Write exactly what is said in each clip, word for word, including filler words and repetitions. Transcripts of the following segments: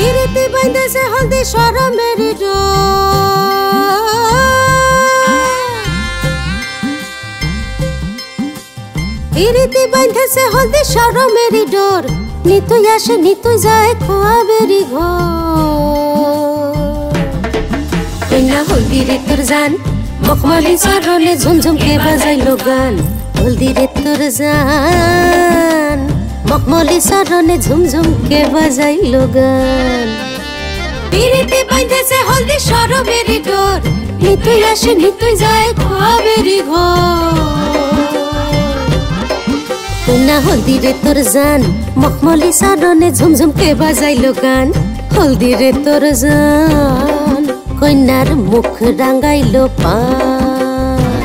পিরিতি বাইন্ধেছে হলদি শরমের ডোর পিরিতি বাইন্ধেছে হলদি শরমের ডোর নিতুই আসে নিতুই যায় খোয়াবেরি ঘর কইনা হলদি রে তোর জান মখমলি চরণে ঝুমঝুমকে বাজাইলো গান হলদি রে তোর জান মখমলি চরণে ঝুমঝুমকে বাজাইলো গান পিরিতি বাইন্ধেছে হলদি শরমের ডোর নিতুই আসে নিতুই যায় খোয়াবেরি ঘর কইনা হলদি রে তোর জান মখমলি চরণে ঝুমঝুমকে বাজাইলো গান হলদি রে তোর জান কইনার মুখ রাঙাইলো পান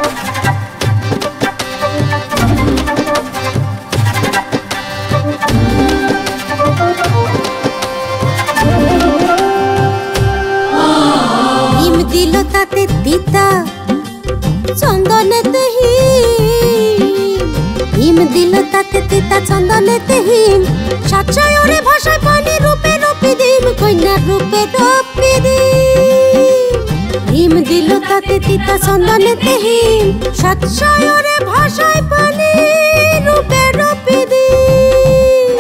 হিম দিল তাতে তিতা চন্দনেতে হিম দিল তাতে তিতা চন্দনেতে হিম সাতশয় ওরে ভাষায় পানি রূপে রূপে দিম কইনার রূপে রূপে দিম হিম দিল তাতে তিতা চন্দনেতে হিম সাতশয় ওরে ভাষায় পানি রূপে রূপে দিম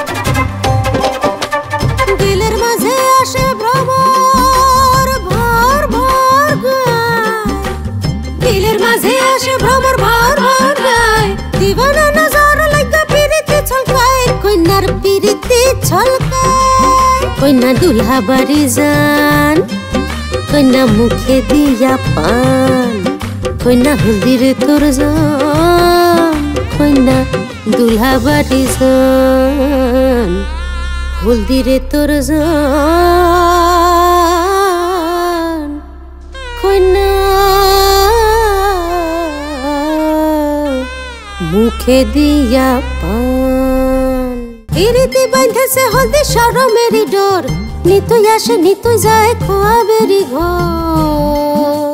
দিলের মাঝে আসে ভ্রমর ভর ভর গায় দিলের মাঝে আসে ভ্রমর ভর ভর গায় দিবানা নজর লাগা পিরিতি ছলকায় কইনার পিরিতি ছলকায় কইনা দুলহা বাড়ি যান কইনা মুখে দিয়া পান কইনা হলদি রে তোর জান কইনা দুলহা বাড়ি যান হলদি রে তোর জান কইনা মুখে দিয়া পান পিরিতি বাইন্ধেছে হলদি শরমের ডোর নিতুই আসে নিতুই যায় খোয়াবেরি ঘর।